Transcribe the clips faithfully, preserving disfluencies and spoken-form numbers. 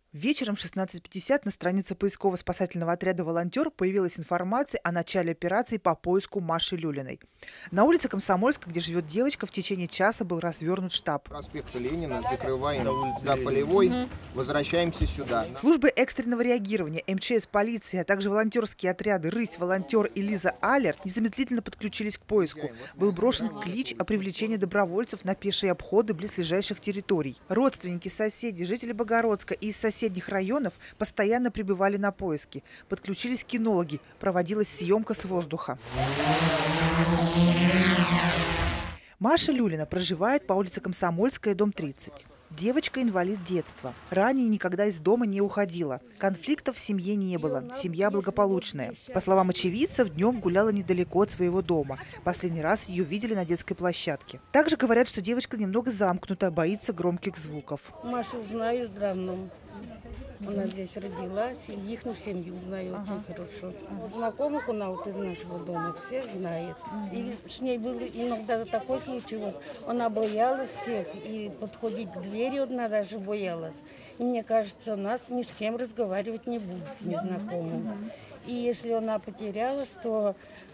Вечером в шестнадцать пятьдесят на странице поисково-спасательного отряда «Волонтер» появилась информация о начале операции по поиску Маши Люлиной. На улице Комсомольска, где живет девочка, в течение часа был развернут штаб. Проспект Ленина, закрываем до Полевой, угу. Возвращаемся сюда. Службы экстренного реагирования, эм че эс, полиция, а также волонтерские отряды «Рысь», «Волонтер» и «Лиза Алерт» незамедлительно подключились к поиску. Был брошен клич о привлечении добровольцев на пешие обходы близлежащих территорий. Родственники, соседи, жители Богородска и из соседних районов постоянно прибывали на поиски. Подключились кинологи, проводилась съемка с воздуха. Маша Люлина проживает по улице Комсомольская, дом тридцать. Девочка инвалид детства. Ранее никогда из дома не уходила. Конфликтов в семье не было. Семья благополучная. По словам очевидцев, днем гуляла недалеко от своего дома. Последний раз ее видели на детской площадке. Также говорят, что девочка немного замкнута, боится громких звуков. Машу знаю давно. Она здесь родилась, и их семью знаю ага. очень хорошо. Знакомых она вот из нашего дома всех знает. Угу. И с ней был иногда такой случай, вот она боялась всех, и подходить к двери она даже боялась. И мне кажется, нас ни с кем разговаривать не будет, с незнакомым. Угу. И если она потерялась, то,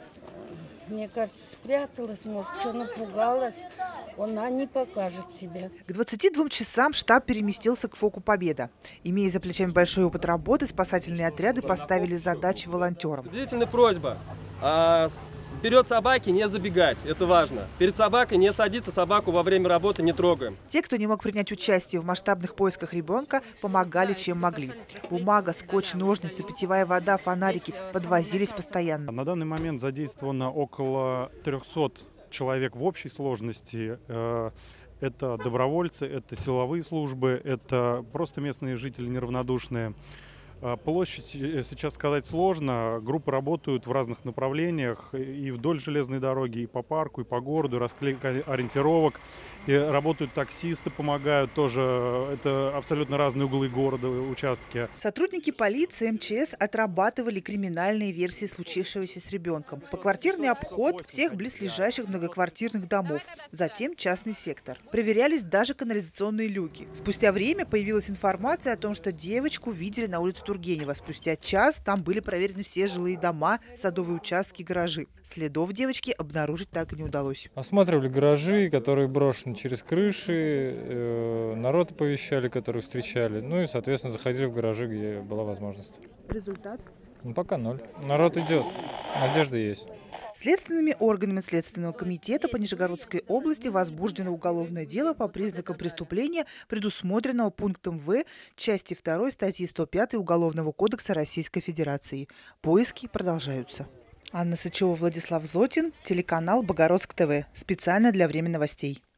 мне кажется, спряталась, может, что напугалась. Она не покажет себя. К двадцати двум часам штаб переместился к ФОКу «Победа». Имея за плечами большой опыт работы, спасательные отряды поставили задачи волонтерам. Длительная просьба. А, вперед собаки не забегать, это важно. Перед собакой не садиться, собаку во время работы не трогаем. Те, кто не мог принять участие в масштабных поисках ребенка, помогали, чем могли. Бумага, скотч, ножницы, питьевая вода, фонарики подвозились постоянно. На данный момент задействовано около трёхсот человек в общей сложности. Это добровольцы, это силовые службы, это просто местные жители неравнодушные. Площадь сейчас сказать сложно. Группы работают в разных направлениях. И вдоль железной дороги, и по парку, и по городу. Расклейка ориентировок. И работают таксисты, помогают тоже. Это абсолютно разные углы города, участки. Сотрудники полиции, эм че эс отрабатывали криминальные версии случившегося с ребенком. Поквартирный обход всех близлежащих многоквартирных домов. Затем частный сектор. Проверялись даже канализационные люки. Спустя время появилась информация о том, что девочку видели на улице Тургенева. Спустя час там были проверены все жилые дома, садовые участки, гаражи. Следов девочки обнаружить так и не удалось. Осматривали гаражи, которые брошены через крыши, э, народ оповещали, которых встречали. Ну и, соответственно, заходили в гаражи, где была возможность. Результат? Ну, пока ноль. Народ идет, надежда есть. Следственными органами Следственного комитета по Нижегородской области возбуждено уголовное дело по признакам преступления, предусмотренного пунктом В части второй статьи сто пять Уголовного кодекса Российской Федерации. Поиски продолжаются. Анна Сычева, Владислав Зотин, телеканал Богородск ТВ. Специально для Время новостей.